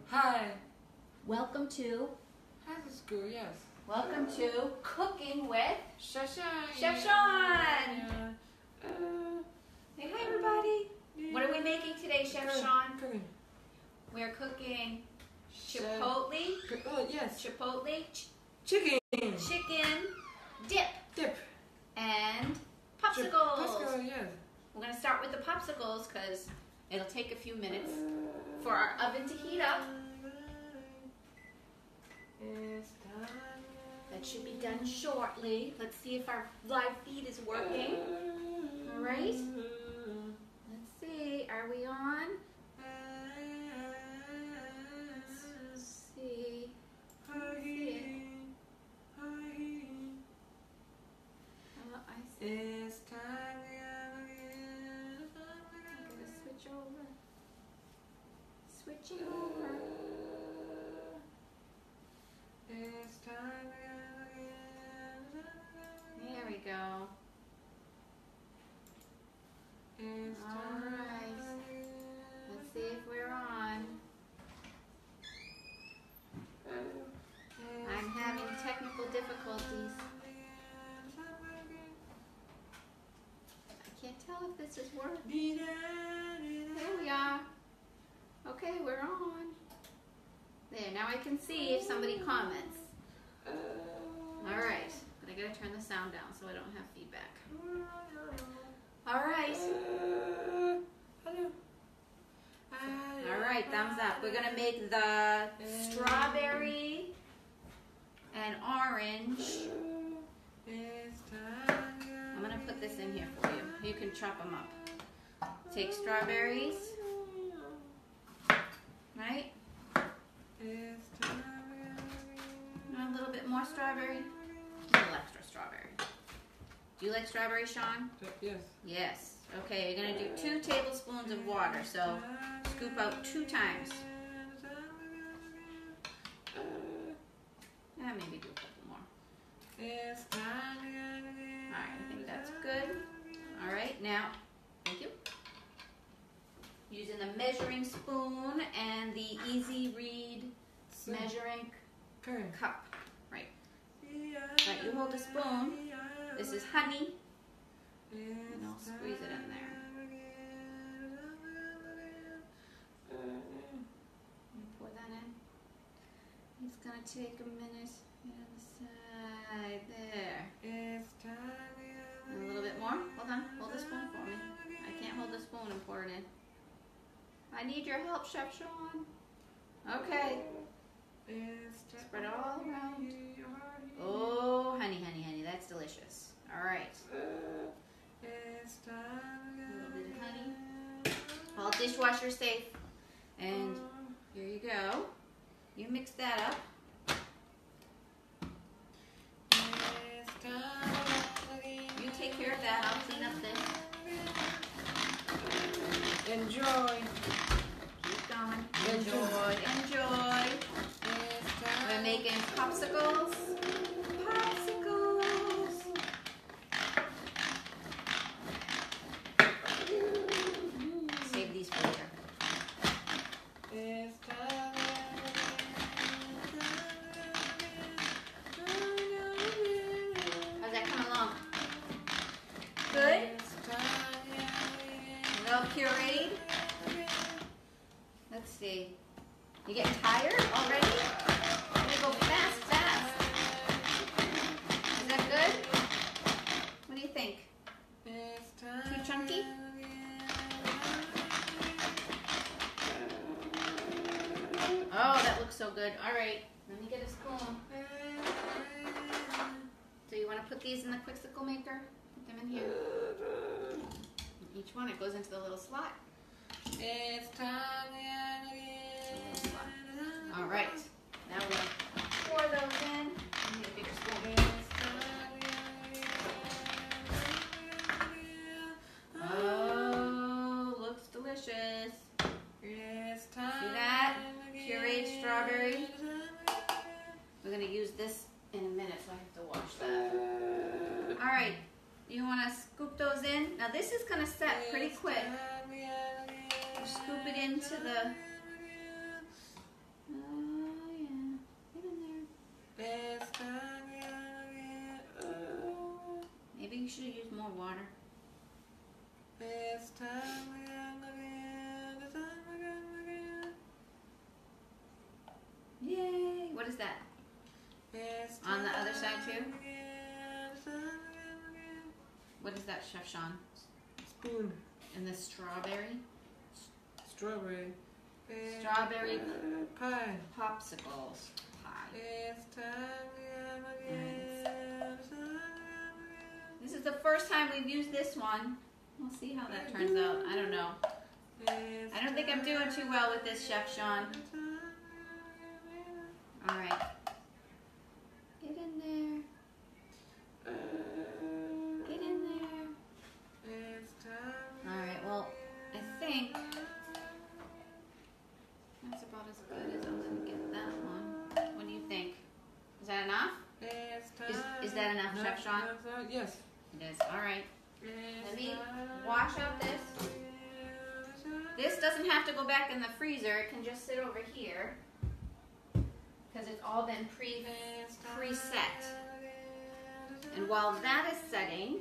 Hi. Welcome to Hi, this is school, yes. Welcome to Cooking with Chef Sean. Chef Sean. Hey, hi everybody. What are we making today, Chef Sean? Cooking. We're cooking chipotle. Oh, yes. Chipotle Chicken. chicken dip Dip. and popsicles. Popsicle, yes. We're gonna start with the popsicles because it'll take a few minutes for our oven to heat up. That should be done shortly. Let's see if our live feed is working. All right. Let's see. Are we on? Let's see. Let's see it. Oh, I see. It's time I'm gonna switch over. Switching over. It's time There we go. All right. Let's see if we're on. I'm having technical difficulties. I can't tell if this is working. There we are. Okay, we're on. There, now I can see if somebody comments. All right, but I gotta turn the sound down so I don't have feedback. All right. All right, thumbs up. We're gonna make the strawberry and orange. I'm gonna put this in here for you. You can chop them up. Take strawberries, right? A little bit more strawberry, a little extra strawberry. Do you like strawberry, Sean? Yes. Yes. Okay, you're gonna do 2 tablespoons of water, so scoop out 2 times. Yeah, maybe do a couple more. Alright, I think that's good. Alright, now, thank you. Using the measuring spoon and the Easy Read measuring cup. Right. Right, you hold the spoon. This is honey. And I'll squeeze it in there. Pour that in. It's gonna take a minute. On the side. There. And a little bit more. Hold on. Hold the spoon for me. I can't hold the spoon and pour it in. I need your help, Chef Sean. Okay. Spread it all around. Oh, honey, honey, honey. That's delicious. All right. A little bit of honey. All dishwasher safe. And here you go. You mix that up. You take care of that. I'll clean up this. Enjoy. Keep going. Enjoy. Enjoy. We're making popsicles. Popsicles. Save these for later. How's that coming along? Good? A little pureed? Let's see. You getting tired already? I'm gonna go fast, fast. Is that good? What do you think? Too chunky? Oh, that looks so good. All right, let me get a spoon. So you want to put these in the quicksicle maker? Put them in here. Each one, it goes into the little slot. All right, now we'll pour those in. I need a bigger spoon. Oh, looks delicious. See that? Pureed strawberry. We're gonna use this in a minute, so I have to wash that. All right, you want to scoop those in? Now this is gonna set pretty quick. Scoop it into the that, Chef Sean? Spoon. And the strawberry? Strawberry. Strawberry Pie. popsicles pie. It's time This is the first time we've used this one. We'll see how that turns out. I don't know. I don't think I'm doing too well with this, Chef Sean. All right. Get in there. Get in there. All right, well, I think that's about as good as I'm going to get that one. What do you think? Is that enough? Is that enough, Chef Sean? Yes. It is. All right. Let me wash out this. This doesn't have to go back in the freezer. It can just sit over here because it's all been preset. And while that is setting,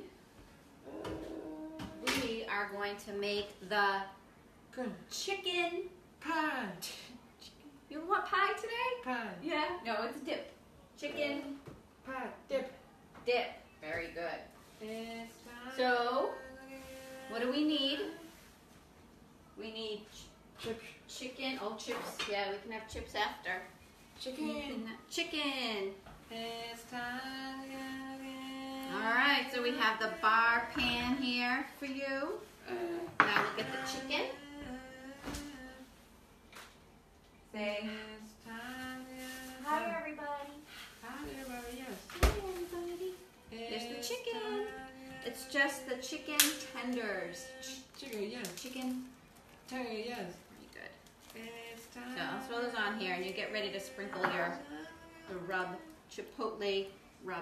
we are going to make the chicken pie. You want pie today? Pie. Yeah. No, it's dip. Chicken Pie. Dip. dip. Very good. So, what do we need? We need Chips. chicken. Oh, chips. Yeah, we can have chips after. Chicken. Chicken. It's time again. All right, so we have the bar pan here for you. Now we'll get the chicken. Say It's time again. hi, everybody. Hi, everybody. Yes. Hi, everybody. There's the chicken. It's just the chicken tenders. Chicken. Yes. Chicken. Chicken. Yes. Very good. It's So time. I'll throw those on here, and you get ready to sprinkle the rub, chipotle rub.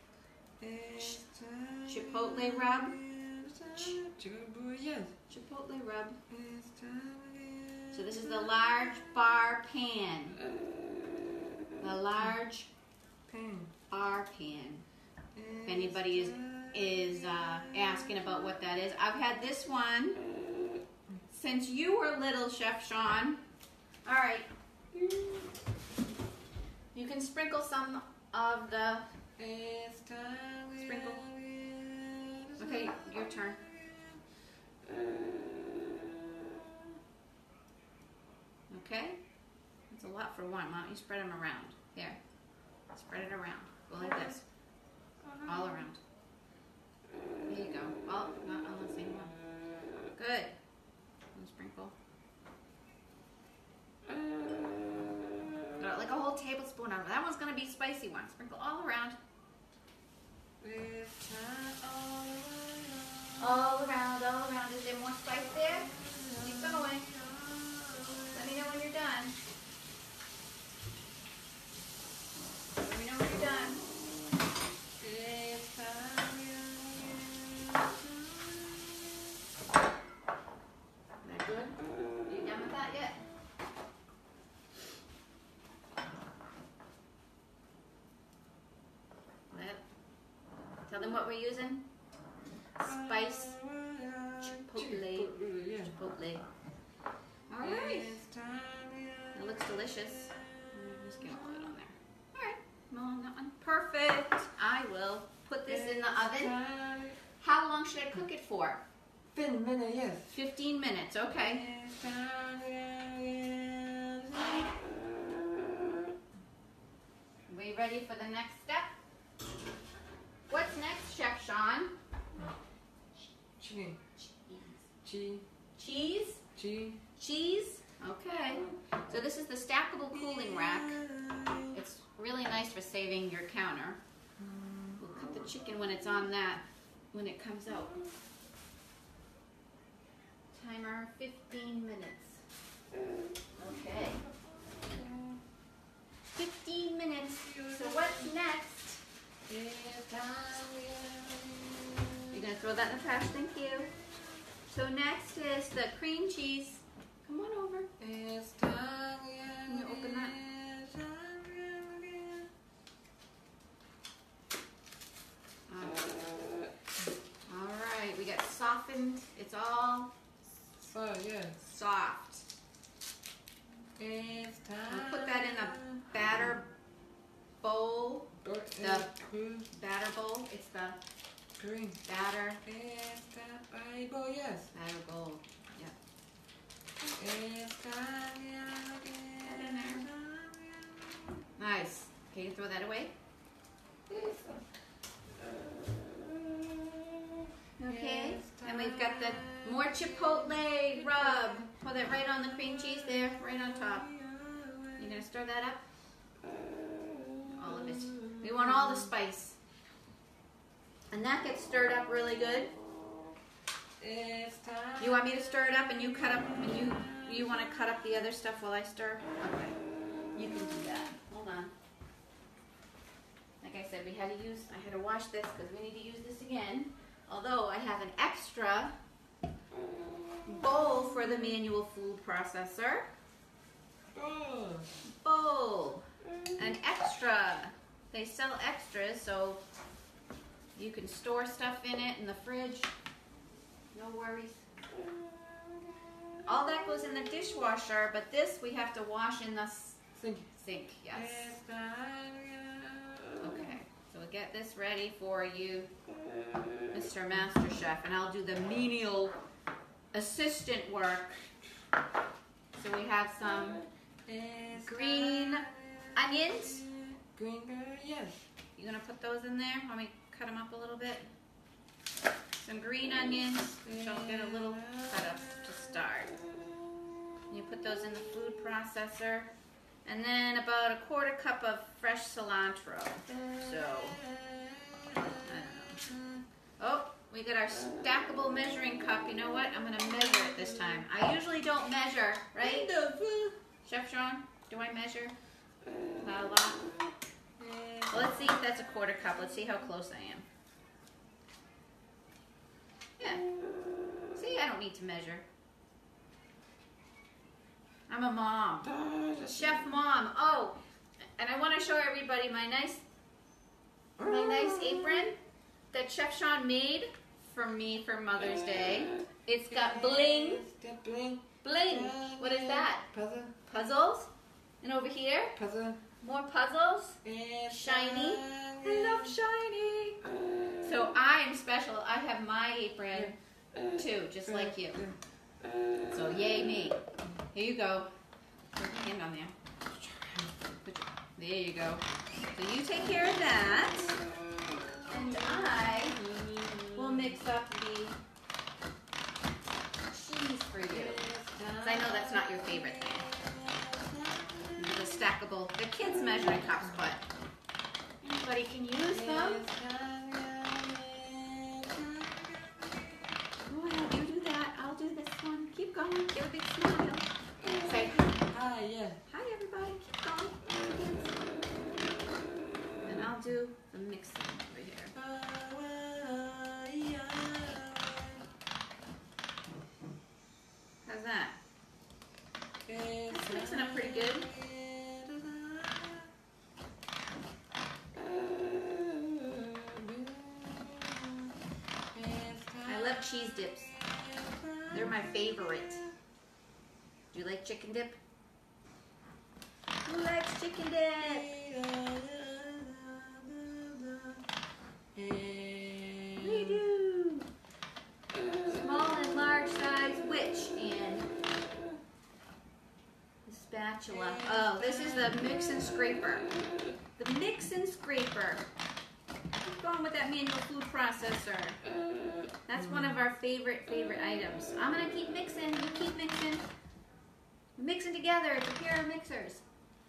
Chipotle rub. Chipotle, yes. Chipotle rub. So this is the large bar pan. The large bar pan. If anybody is asking about what that is, I've had this one since you were little, Chef Sean. All right. You can sprinkle some of the sprinkle. Okay, your turn. Okay? That's a lot for one. Why don't you spread them around? Here. Spread it around. Go like this. All around. There you go. Oh, not on the same one. Good. And sprinkle. Like a whole tablespoon of it. That one's going to be a spicy one. Sprinkle all around. All around, all around. Is there more spice there? Keep going. Let me know when you're done. Let me know when you're done. Is that good? Are you done with that yet? Tell them what we're using. Spice chipotle. Chipotle. All right. It looks delicious. Just get all that on there. All right. Well, on that one. Perfect. I will put this in the oven. How long should I cook it for? 15 minutes, yes. 15 minutes. Okay. We ready for the next step? What's next, Chef Sean? Chicken. Cheese. Cheese. Cheese? Cheese. Cheese? Okay. So this is the stackable cooling rack. It's really nice for saving your counter. We'll cut the chicken when it's on that, when it comes out. Timer 15 minutes. Okay. 15 minutes. So what's next? You're going to throw that in the trash, thank you. So next is the cream cheese. Come on over. Can you open that? All right, we got softened. It's all yes. soft. I'll put that in a batter bowl. The batter bowl. It's the Green. Batter. Yes. Batter gold. Yep. Nice. Can you throw that away? Okay. And we've got the more chipotle rub. Pour that right on the cream cheese there, right on top. You're gonna stir that up? All of it. We want all the spice. And that gets stirred up really good. You want me to stir it up and you cut up and you want to cut up the other stuff while I stir? Okay. You can do that. Hold on. Like I said, I had to wash this because we need to use this again. Although I have an extra bowl for the manual food processor. Bowl. An extra. They sell extras, so you can store stuff in it in the fridge. No worries. All that goes in the dishwasher, but this we have to wash in the sink. Yes. Okay, so we'll get this ready for you, Mr. Master Chef, and I'll do the menial assistant work. So we have some green onions. Green, yes. You gonna put those in there? Want me to cut them up a little bit? Some green onions, which I'll get a little cut up to start. You put those in the food processor. And then about a 1/4 cup of fresh cilantro. So, I don't know. Oh, we got our stackable measuring cup. You know what? I'm going to measure it this time. I usually don't measure, right? Chef Sean, do I measure? Not a lot. Well, let's see if that's a 1/4 cup. Let's see how close I am. Yeah. See, I don't need to measure. I'm a mom. Chef mom. Oh, and I want to show everybody my nice apron that Chef Sean made for me for Mother's Day. It's got bling. Bling. What is that? Puzzle. Puzzles. And over here, Puzzle. more puzzles. Shiny. I love shiny. So I'm special. I have my apron too, just like you. So yay me. Here you go. Put your hand on there. There you go. So you take care of that. And I will mix up the cheese for you. Because I know that's not your favorite thing. The stackable, the kids' measuring cups, but anybody can use them. Go ahead, you do that. I'll do this one. Keep going. Give a big smile. Say Hi, yeah. hi, everybody. Keep going. And I'll do the mixing over here. How's that? It's mixing up pretty good. I love cheese dips. They're my favorite. Do you like chicken dip? Who likes chicken dip? We do. Small and large size, which in the spatula. Oh, this is the mix and scraper. The mix and scraper. Keep going with that manual food processor. That's one of our favorite items. I'm gonna keep mixing. You keep mixing. Mixing together. It's a pair of mixers.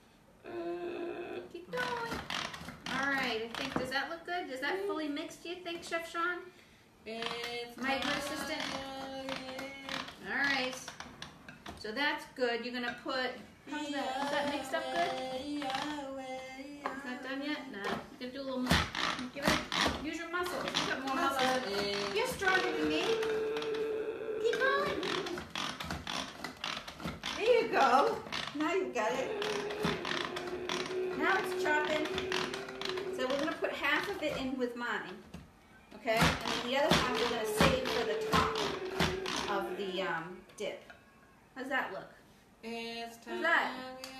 Keep going. All right. I think. Does that look good? Is that fully mixed? Do you think, Chef Sean? My good assistant. All right. So that's good. You're gonna put. How's that? Is that mixed up good? Is that done yet? No. You can do a little more. Give it. Use your muscles. You got more muscles. You're stronger than me. Keep going. There you go. Now you got it. Now it's chopping. So we're going to put half of it in with mine. Okay? And then the other half we're going to save for the top of the dip. How's that look? How's that?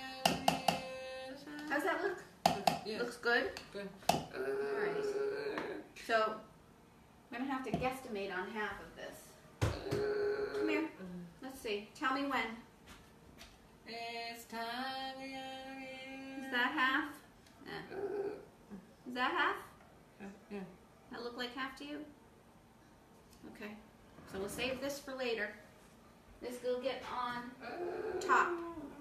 How's that look? Yes. Looks good? Good. Alright. So I'm gonna have to guesstimate on half of this. Come here. Let's see. Tell me when. It's time Is that half? Is that half? Yeah. That look like half to you? Okay. So we'll save this for later. This will get on top.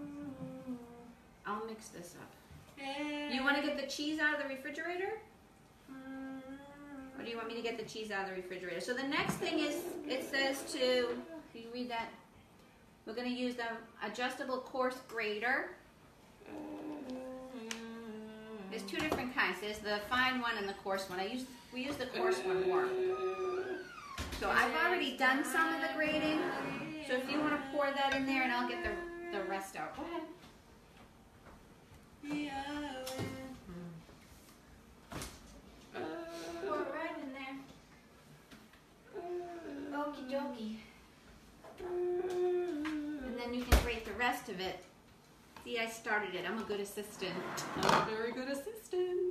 I'll mix this up. You want to get the cheese out of the refrigerator? Or do you want me to get the cheese out of the refrigerator? So the next thing is, it says to, can you read that? We're going to use the adjustable coarse grater. There's two different kinds. There's the fine one and the coarse one. We use the coarse one more. So I've already done some of the grating. So if you want to pour that in there and I'll get the rest out. Go ahead. Pour it right in there. Okie dokie. And then you can grate the rest of it. See, I started it. I'm a good assistant. I'm a very good assistant.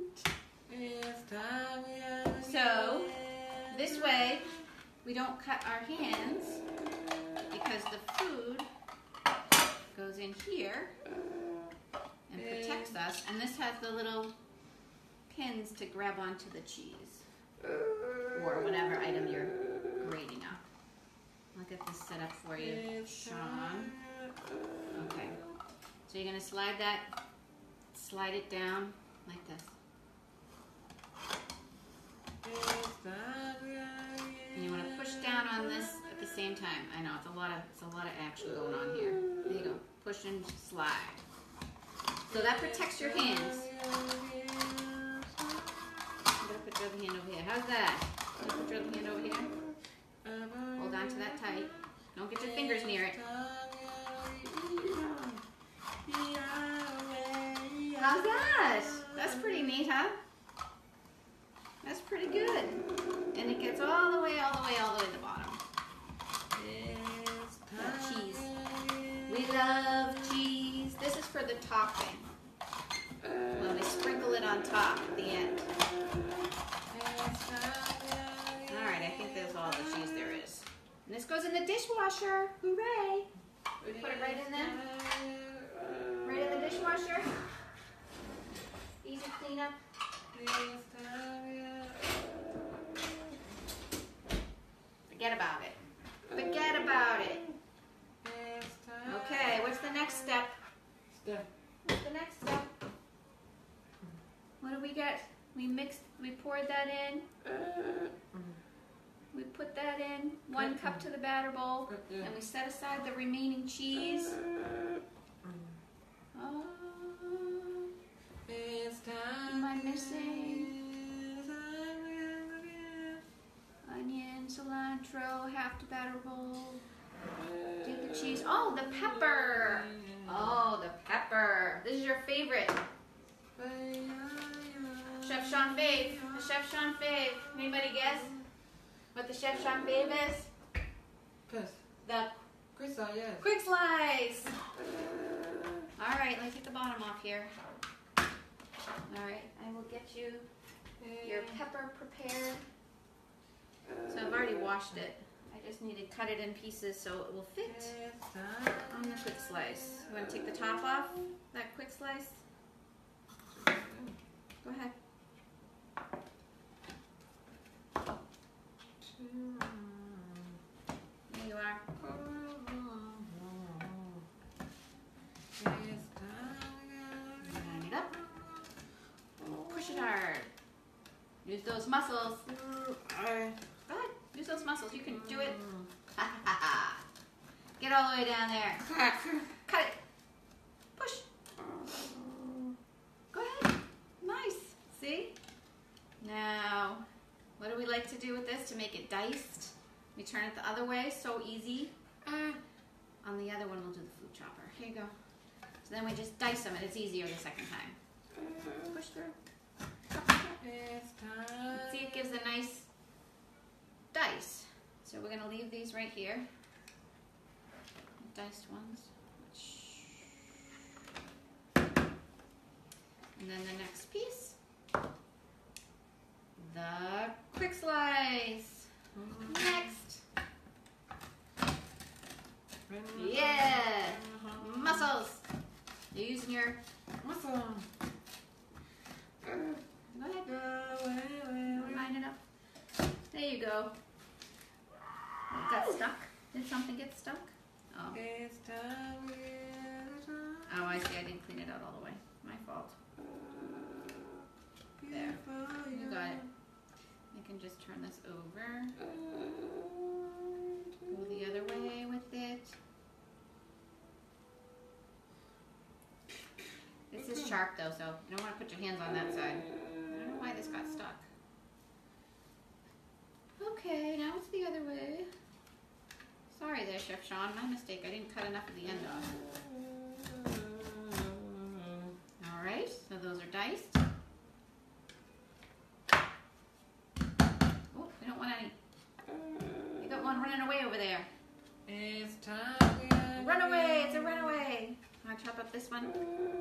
So, this way, we don't cut our hands because the food goes in here and protects us. And this has the little pins to grab onto the cheese or whatever item you're grating up. I'll get this set up for you, Sean. Okay. So you're going to slide it down like this. And you want to push down on this at the same time. I know it's a lot of action going on here. There you go. Push and slide. So that protects your hands. I'm going to put your other hand over here. How's that? Put your other hand over here. Hold on to that tight. Don't get your fingers near it. How's that? That's pretty neat, huh? That's pretty good. And it gets all the way to the bottom. Love cheese. We love cheese. This is for the topping. When we sprinkle it on top at the end. Alright, I think that's all the cheese there is. And this goes in the dishwasher. Hooray! Put it right in there. Right in the dishwasher. Easy cleanup. Forget about it. Forget about it. Okay, what's the next step? What's the next step? What do we get? We poured that in. We put that in, 1 cup to the batter bowl, and we set aside the remaining cheese. Oh, am I missing? Onion, cilantro, half the batter bowl. Did the cheese. Oh, the pepper. Oh, the pepper. This is your favorite. Chef Sean Fave. The Chef Sean Fave. Anybody guess what the Chef Sean Fave is? The quick slice, yes. Quick slice. All right, let me take the bottom off here. All right, I will get you your pepper prepared. So I've already washed it. I just need to cut it in pieces so it will fit on the quick slice. You want to take the top off that quick slice? Go ahead. There you are. Line it up. Push it hard. Use those muscles. Go ahead. Use those muscles. You can do it. Get all the way down there. Cut it. Push. Go ahead. Nice. See? Now, what do we like to do with this to make it diced? We turn it the other way. So easy. On the other one, we'll do the food chopper. Here you go. So then we just dice them, and it's easier the second time. Push through. See, it gives a nice dice. So we're going to leave these right here. Diced ones. And then the next piece. The quick slice. You're using your... Awesome. Go ahead. Line it up. There you go. It got stuck. Did something get stuck? Oh. It's time. Oh, I see. I didn't clean it out all the way. My fault. There. You got it. I can just turn this over. Go the other way with it. This is sharp though, so you don't want to put your hands on that side. I don't know why this got stuck. Okay, now it's the other way. Sorry there, Chef Sean. My mistake. I didn't cut enough of the end off. Alright, so those are diced. Oh, we don't want any. You got one running away over there. It's time. Run away! It's a runaway! Want to chop up this one?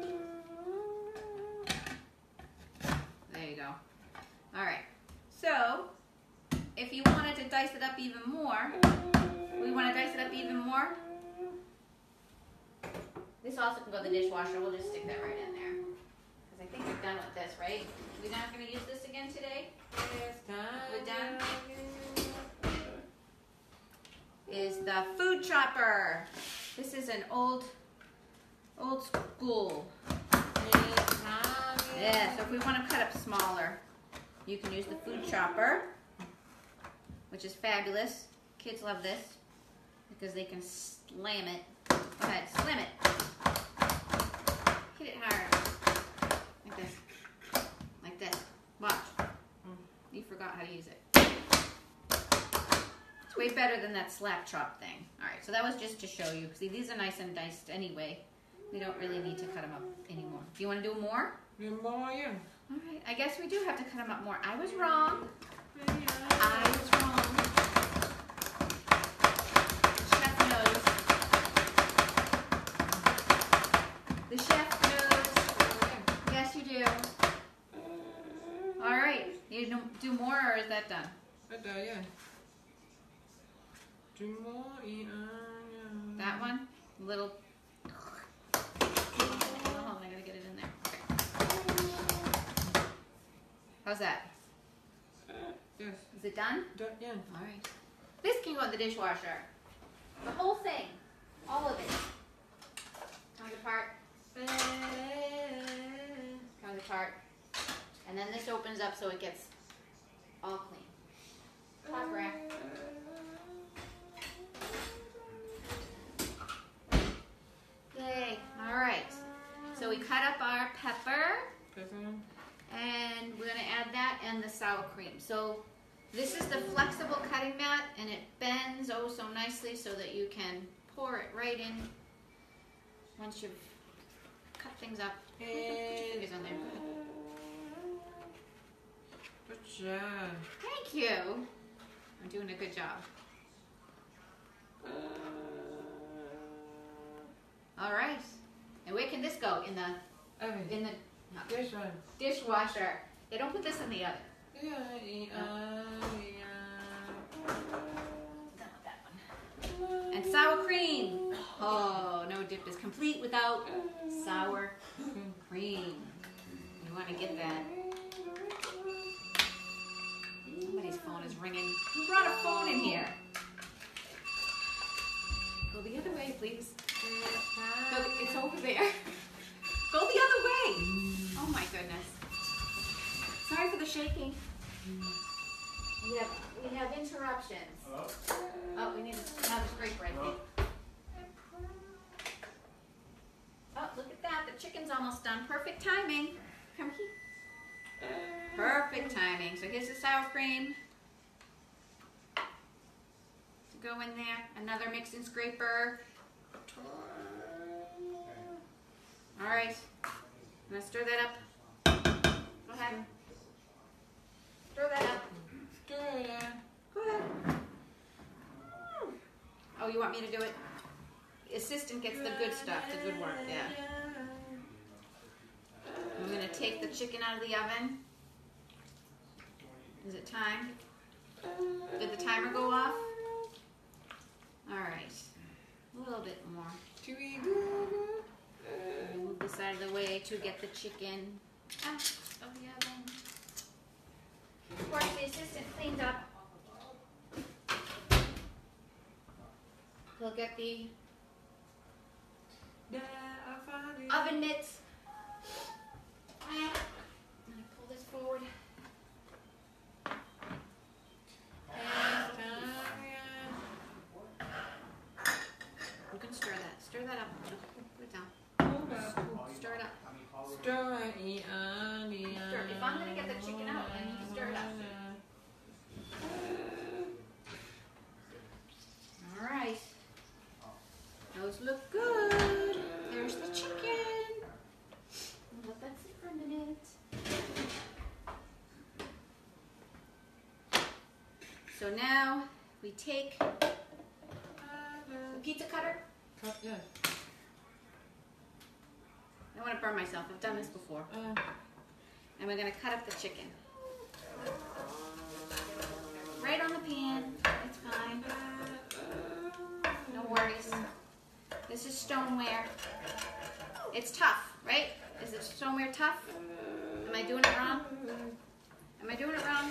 There you go. Alright, so if you wanted to dice it up even more, we want to dice it up even more. This also can go in the dishwasher. We'll just stick that right in there. Because I think we're done with this, right? We're not going to use this again today? It's time. We're done? Is the food chopper. This is an old school. It's time. Yeah, so if we want to cut up smaller, you can use the food chopper, which is fabulous. Kids love this because they can slam it. Go ahead, slam it. Hit it hard. Like this. Like this. Watch. You forgot how to use it. It's way better than that slap chop thing. Alright, so that was just to show you. See, these are nice and diced anyway. We don't really need to cut them up anymore. Do you want to do more? More, yeah. Alright, I guess we do have to cut them up more. I was wrong. Yeah. I was wrong. Chef knows. The chef knows. Yes, you do. Alright, you do more or is that done? Yeah. Do more. That one? Little. Oh, I gotta get it in there. Okay. How's that? Yes. Is it done? Yeah. Alright. This can go in the dishwasher. The whole thing. All of it. Comes apart. Comes apart. And then this opens up so it gets all clean. Top rack. Yay. Alright. So we cut up our pepper. And we're going to add that and the sour cream. So this is the flexible cutting mat and it bends oh so nicely so that you can pour it right in once you've cut things up. Put your fingers on there. Good job. Thank you. I'm doing a good job. All right. And where can this go? In the This one. dishwasher. Yeah, don't put this in the oven. Yeah. Done with that one. And sour cream. Oh, no dip is complete without sour cream. You want to get that. Somebody's phone is ringing. Who brought a phone in here? Go the other way, please. Go, it's over there. Go the other way. Oh my goodness. Sorry for the shaking. We have interruptions. Hello? Oh, we need another scraper, I think. Oh, look at that. The chicken's almost done. Perfect timing. Come here. Perfect timing. So here's the sour cream to go in there. Another mixing scraper. All right. I'm going to stir that up. Go ahead. Stir that up. Stir it. Go ahead. Oh, you want me to do it? Assistant gets the good stuff, the good work, yeah. I'm going to take the chicken out of the oven. Is it time? Did the timer go off? All right. A little bit more. Should we go? Move this out of the way to get the chicken out of the oven. Of course, the assistant cleaned up. We'll get the oven mitts. I'm gonna pull this forward. You can stir that. Stir that up. Put it down. Stir it up. Stir. If I'm gonna get the chicken out, then you stir it up. All right. Those look good. There's the chicken. Let that sit for a minute. So now we take the pizza cutter. Yeah. I don't want to burn myself. I've done this before. And we're going to cut up the chicken. Right on the pan. It's fine. No worries. This is stoneware. It's tough, right? Is it stoneware tough? Am I doing it wrong? Am I doing it wrong?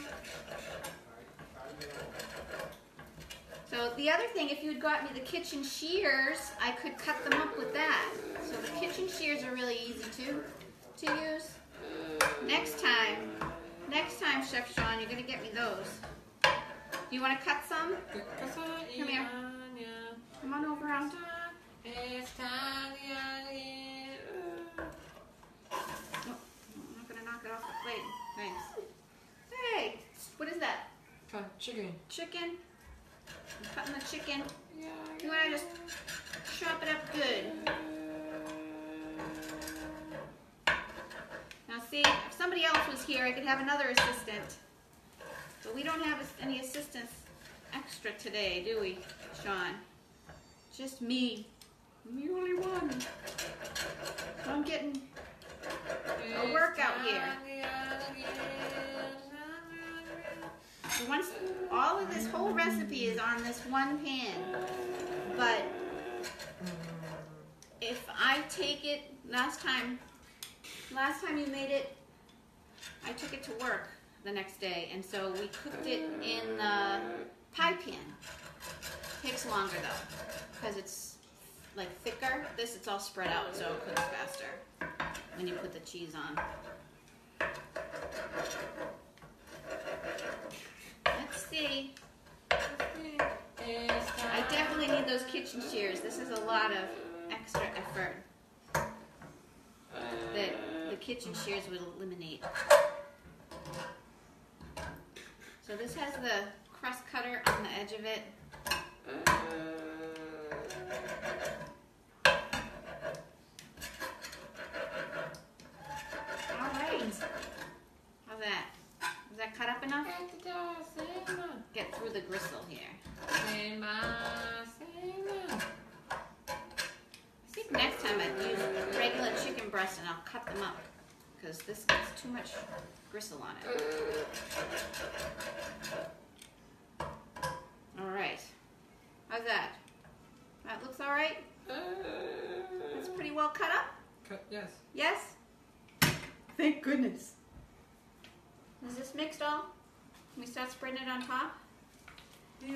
So the other thing, if you had got me the kitchen shears, I could cut them up with that. So the kitchen shears are really easy to use. Next time, Chef Sean, you're gonna get me those. Do you want to cut some? Come here. Come on over, Al. No, I'm not gonna knock it off the plate. Thanks. Hey, what is that? Chicken. Chicken. I'm cutting the chicken. You want to just chop it up good. Now see, if somebody else was here, I could have another assistant. But we don't have any assistants extra today, do we, Sean? Just me. I'm the only one. So I'm getting a workout here. So once all of this whole recipe is on this one pan, but if I take it last time you made it, I took it to work the next day, and so we cooked it in the pie pan. Takes longer though, because it's like thicker. This, it's all spread out, so it cooks faster when you put the cheese on. Let's see. I definitely need those kitchen shears. This is a lot of extra effort that the kitchen shears would eliminate. So this has the crust cutter on the edge of it. All right. How's that? Is that cut up enough? Get through the gristle here. I think next time I'd use regular chicken breast and I'll cut them up because this gets too much gristle on it. All right. How's that? That looks all right? That's pretty well cut up? Yes. Yes? Thank goodness. Is this mixed all? Can we start spreading it on top? Oh,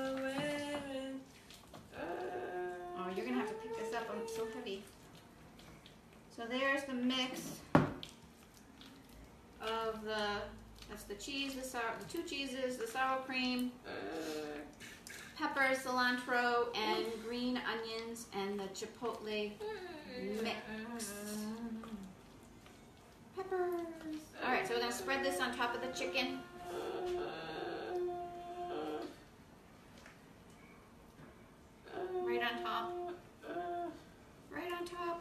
you're going to have to pick this up. It's so heavy. So there's the mix of that's the cheese, the two cheeses, the sour cream, pepper, cilantro, and green onions, and the chipotle mix. Peppers. All right, so we're going to spread this on top of the chicken. Right on top. Right on top.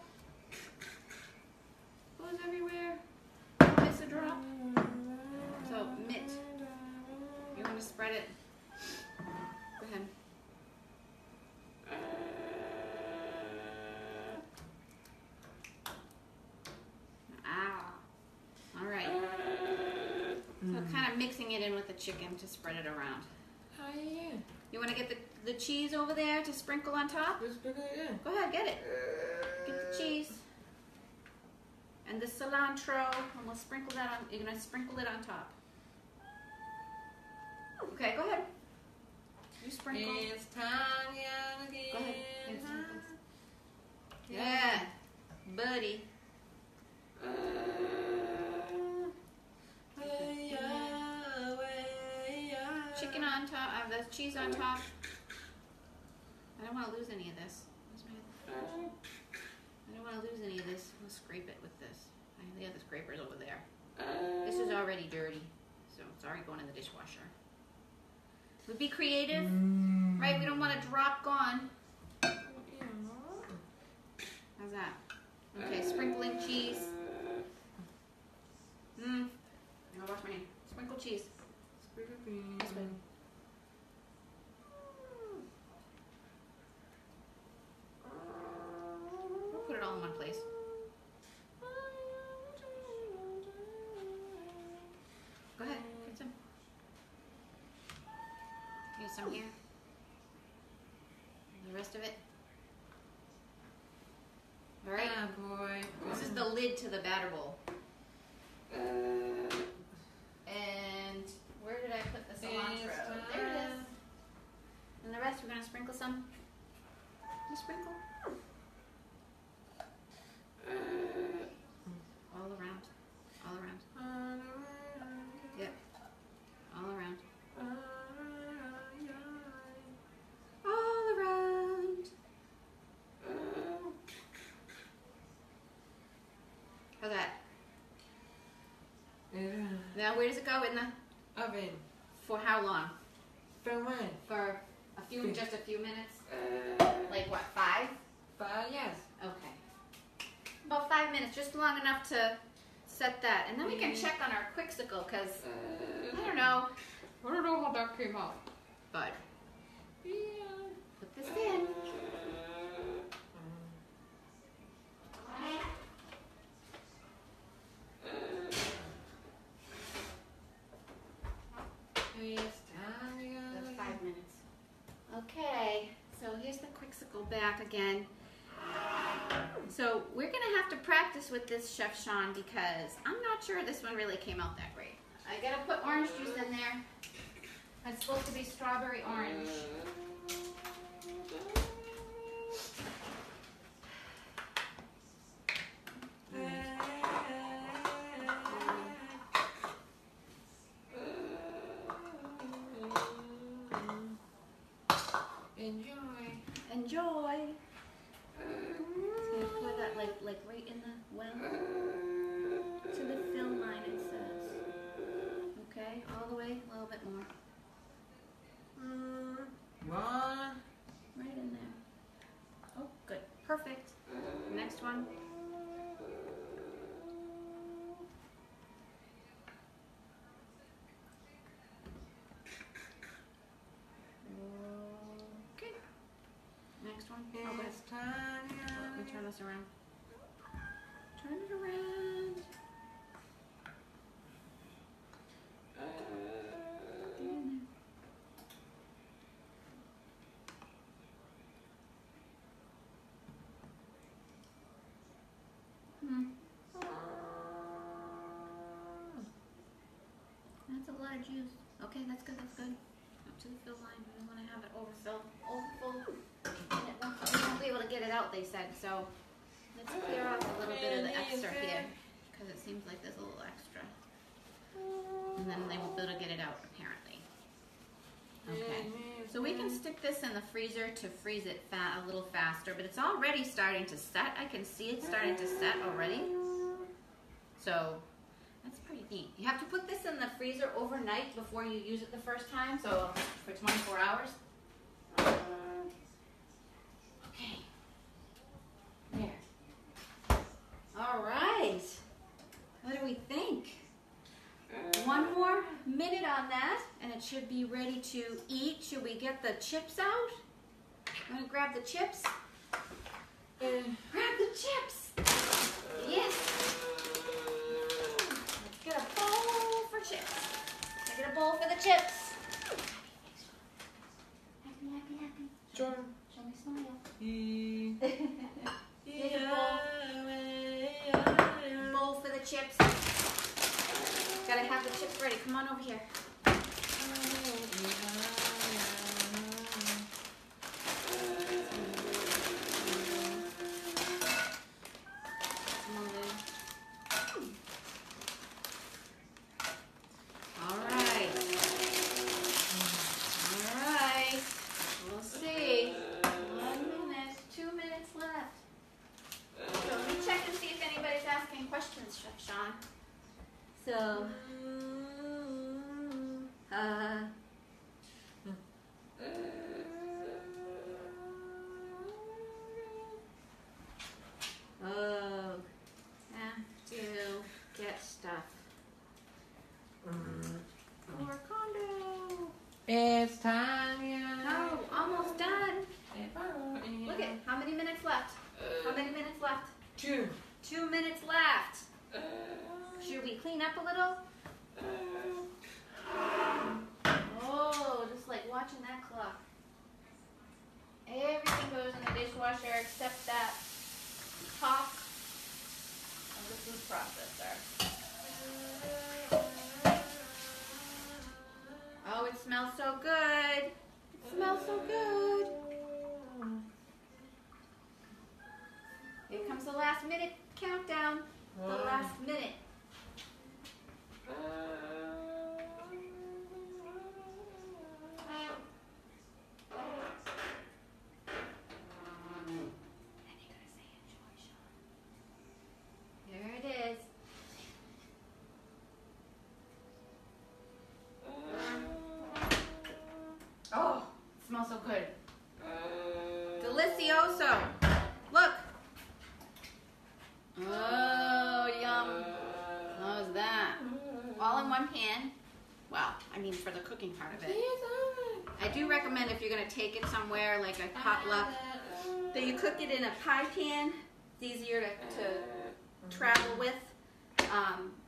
Goes everywhere. Miss a drop. So, mitt. You want to spread it? Go ahead. All right. So kind of mixing it in with the chicken to spread it around. You want to get the cheese over there to sprinkle on top? Yeah. Go ahead, get it. Get the cheese. And the cilantro, and we'll sprinkle that on, you're gonna sprinkle it on top. Okay, go ahead. You sprinkle. It's Tanya again. Go ahead. Yeah, buddy. Chicken on top, I have the cheese on top. I don't want to lose any of this. I don't want to lose any of this. We'll scrape it with this. The other scraper's over there. This is already dirty, so it's already going in the dishwasher. We'd be creative, right? We don't want to drop gone. How's that? Okay, sprinkling cheese. I'm gonna wash my hand. Sprinkle cheese. This way. We'll put it all in one place. Go ahead, get some. Here's some here. And the rest of it. All right. Ah, boy. This is the lid to the batter bowl. And where did I put the cilantro? There it is. And the rest, we're gonna sprinkle some. Just sprinkle. All around. All around. Yep. All around. All around. How's that? Now, where does it go in the Oven. For how long? For when? For just a few minutes? Like what, 5? 5, yes. Okay. About 5 minutes, just long enough to set that. And then we can check on our Quixicle, because I don't know how that came out. But put this in. That's 5 minutes. Okay, so here's the Quixicle back again. So we're gonna have to practice with this, Chef Sean, because I'm not sure this one really came out that great. I gotta put orange juice in there. It's supposed to be strawberry orange. Enjoy. So you pour that like right in the well. To the fill line, it says. Okay, all the way, a little bit more. One. Right in there. Oh, good. Perfect. Next one. Okay. Next one. Oh, good. Let me turn this around. Turn it around. That's a lot of juice. Okay, that's good, that's good. Up to the fill line. We don't want to have it overfill. Overfull. And we won't be able to get it out, they said. So let's clear off a little bit of the extra here. Because it seems like there's a little extra. And then they won't be able to get it out, apparently. Okay. So we can stick this in the freezer to freeze it a little faster. But it's already starting to set. I can see it starting to set already. So that's pretty neat. You have to put this in the freezer overnight before you use it the first time, so for 24 hours. Okay. There. All right. What do we think? One more minute on that, and it should be ready to eat. Should we get the chips out? I'm gonna grab the chips. Grab the chips. Yes. Get a bowl for chips. Get a bowl for the chips. Happy, happy, happy. Show me smile. Here's a bowl. Bowl chips. Gotta have the chips ready. Come on over here. Sean. So, have to get stuff for condo. It's time, yeah. Oh, almost done. Look at how many minutes left. How many minutes left? 2. 2 minutes left. Should we clean up a little? Oh, just like watching that clock. Everything goes in the dishwasher except that top of the food processor. Oh, it smells so good. It smells so good. Here comes the last minute countdown. The last minute. There it is. Oh, it smells so good. Delicioso. Look. Oh, yum. How's that? All in one pan. Well, I mean for the cooking part of it. I do recommend if you're going to take it somewhere like a potluck that you cook it in a pie pan. It's easier to travel with.